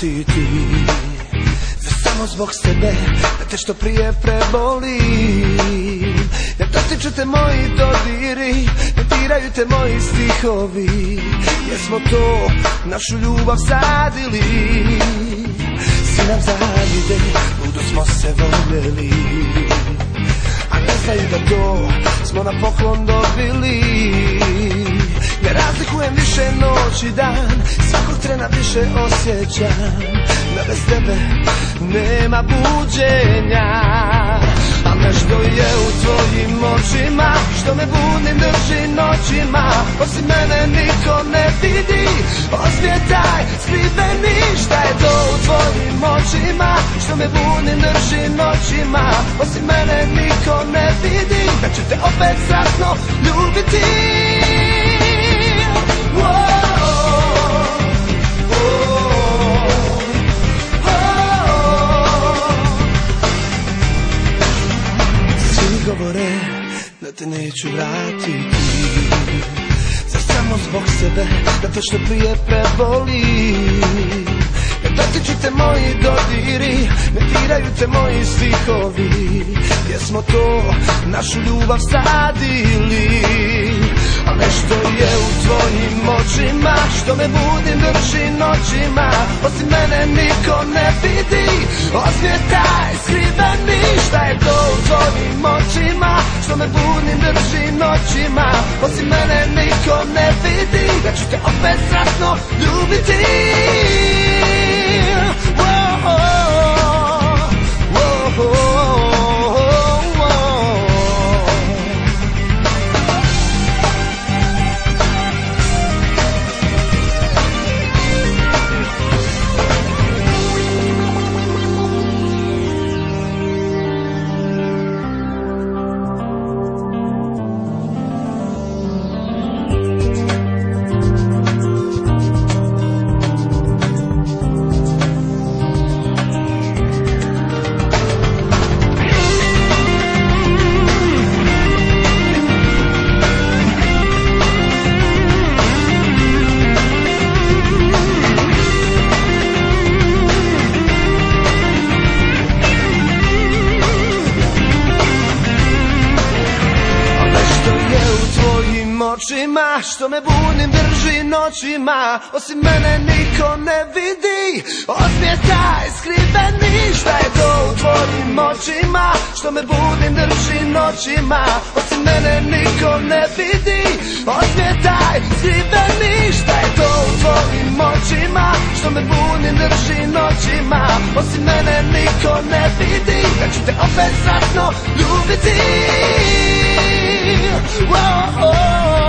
vratiti. Zar samo zbog sebe da te što prije prebolim? Jer dotiču te moji dodiri, dotiraju te moji stihovi. Jer smo to našu ljubav sadili. Svi nam zavide, ludo smo se voljeli, a ne znaju da to smo na poklon dobili. Ne razlikujem više noć i dan, svakog trena više osjećam da bez tebe nema buđenja. A nešto je u tvojim očima što me budnim drži noćima. Osim mene niko ne vidi osmijeh taj skriveni. Šta je to u tvojim očima što me budnim drži noćima? Osim mene niko ne vidi da ću te opet strasno ljubiti. Svi govore da te neću vratiti. Zar samo zbog sebe da te što prije prebolim? Jer dotiču te moji dodiri, ne diraju te moji stihovi. Jer smo to našu ljubav sadili. A nešto je u tvojim očima što me budim drži noćima. Osim mene niko ne vidi osmijeh taj skriveni. Šta je to u tvojim očima što me budim drži noćima? Osim mene niko ne vidi da ću te opet strasno ljubiti. Što me budim drži noćima, osim mene niko ne vidi osmijeh taj skriveni. Šta je to u tvojim očima što me budim drži noćima? Osim mene niko ne vidi osmijeh taj skriveni. Šta je to u tvojim očima što me budim drži noćima? Osim mene niko ne vidi da ću te opet strasno ljubiti.